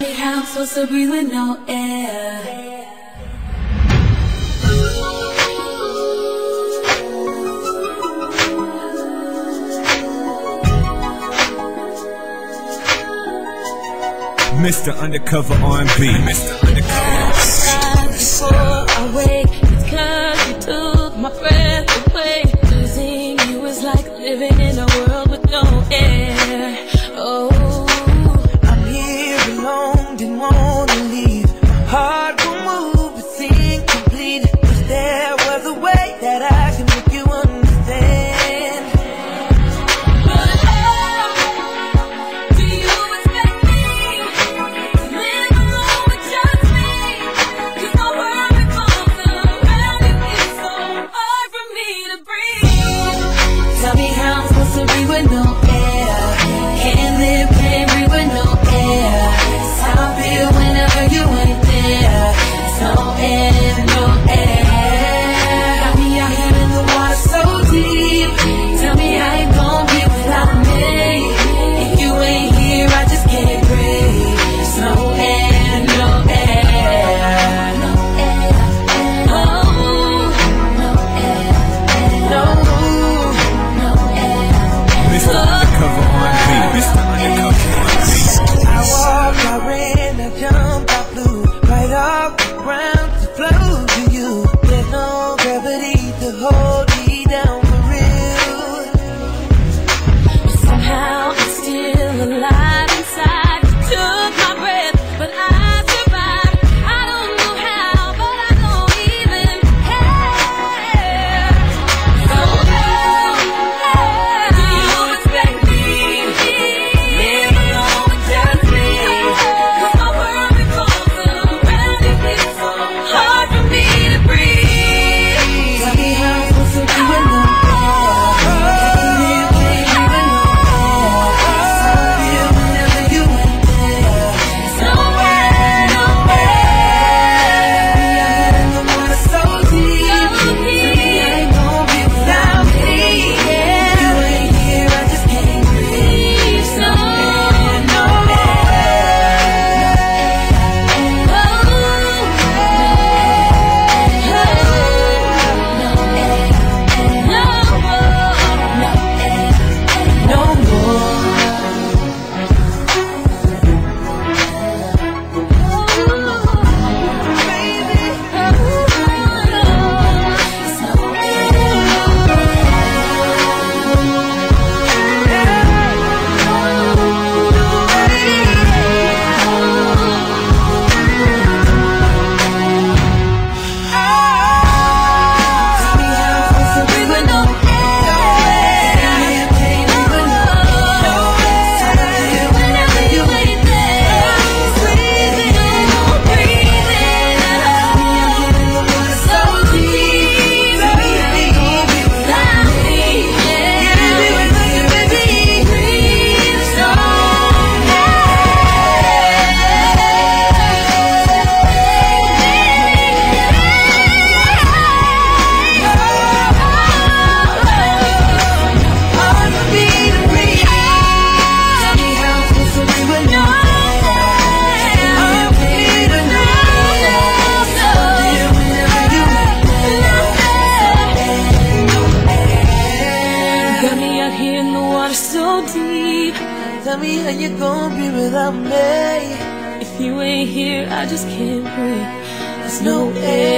me how I'm supposed to breathe with no air. Mr. Undercover R&B. Mr. Undercover. Before I wake, it's 'cause you took my breath away. Losing you is like living in a world with no air. Oh, I'm here alone, didn't wanna leave. My heart will move, it's incomplete. Wish there was a way that I could make you understand. but how do you expect me to live alone with just me? 'Cause my world revolves around you, it's so hard for me to breathe. Tell me how I'm supposed to breathe with no air. Can't live, can't breathe with no air. It's how I feel whenever you ain't there. It's no air, no air. Got me out here in the water so deep. Tell me how you gon' be without me. If you ain't here, I just can't breathe. It's no air, no air. No air, oh, no air, no, no air. Mr. Undercover R&B. Mr. Undercover R&B. I walked, I ran, I jumped, I flew right off the ground to flow to you. There's no gravity to hold me down for real. Somehow I'm still alive inside. You took my breath, but I survived. I don't know how, but I don't even care. So how do you expect me to live alone with just me? 'Cause my world revolves around you, it's so hard for me to breathe. Tell me how I'm supposed to be with no so deep. Tell me how you gon' be without me. If you ain't here, I just can't breathe. There's no air.